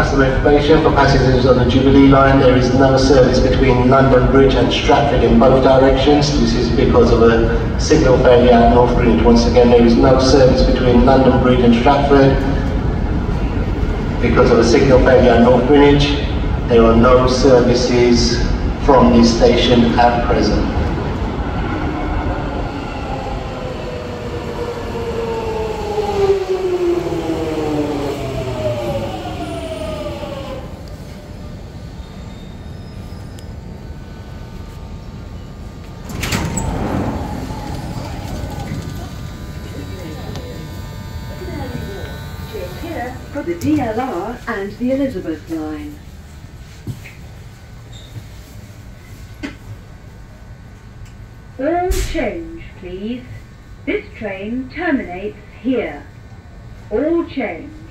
customer information for passengers on the Jubilee line. There is no service between London Bridge and Stratford in both directions. This is because of a signal failure at North Greenwich. Once again, there is no service between London Bridge and Stratford because of a signal failure at North Greenwich. There are no services from this station at present. For the DLR and the Elizabeth line. All change, please. This train terminates here. All change.